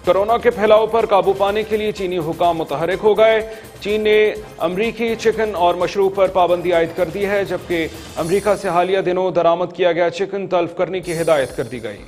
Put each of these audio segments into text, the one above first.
Corona के फैलाव पर काबू पाने के लिए चीनी हुकाम मुतहरिक हो गए। चीन ने अमरीकी चिकन और मशरूब पर पाबंदी आयद कर दी है, जबकि अमरीका से हालिया दिनों दरामद किया गया चिकन तल्फ करने की हिदायत कर दी गई।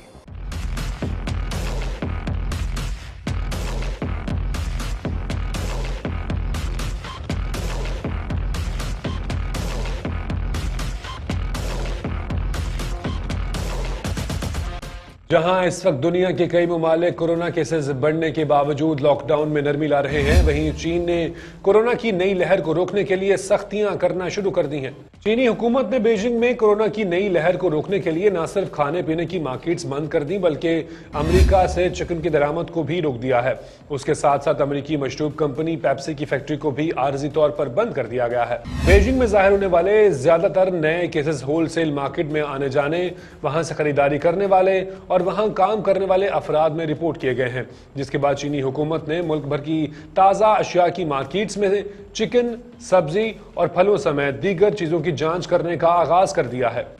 जहां इस वक्त दुनिया के कई ममालिक कोरोना केसेस बढ़ने के बावजूद लॉकडाउन में नरमी ला रहे हैं, वहीं चीन ने कोरोना की नई लहर को रोकने के लिए सख्तियां करना शुरू कर दी हैं। चीनी हुकूमत ने बीजिंग में कोरोना की नई लहर को रोकने के लिए न सिर्फ खाने पीने की मार्केट्स बंद कर दी, बल्कि अमेरिका से चिकन की दरामद को भी रोक दिया है। उसके साथ साथ अमेरिकी मशरूब कंपनी पेप्सी की फैक्ट्री को भी आर्जी तौर पर बंद कर दिया गया है। बीजिंग में जाहिर होने वाले ज्यादातर नए केसेस होलसेल मार्केट में आने जाने, वहां से खरीदारी करने वाले और वहां काम करने वाले अफराद में रिपोर्ट किए गए हैं, जिसके बाद चीनी हुकूमत ने मुल्क भर की ताज़ा अशिया की मार्केट्स में चिकन, सब्जी और फलों समेत दीगर चीजों की जांच करने का आगाज कर दिया है।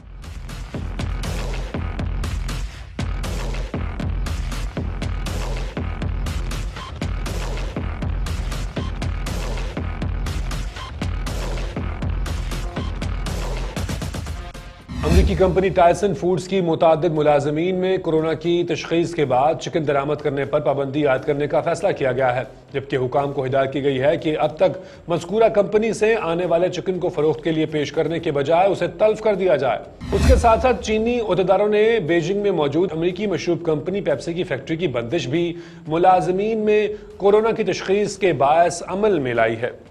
अमरीकी कंपनी टायसन फूड्स की मुतादिद मुलाजमीन में कोरोना की तशखीस के बाद चिकन दरामद करने पर पाबंदी आयद करने का फैसला किया गया है, जबकि हुकाम को हिदायत की गई है कि अब तक मज़कूरा कंपनी से आने वाले चिकन को फरोख्त के लिए पेश करने के बजाय उसे तल्फ कर दिया जाए। उसके साथ साथ चीनी ओहदेदारों ने बीजिंग में मौजूद अमरीकी मशरूब कंपनी पेप्सी की फैक्ट्री की बंदिश भी मुलाजमीन में कोरोना की तशखीस के बायस अमल में लाई है।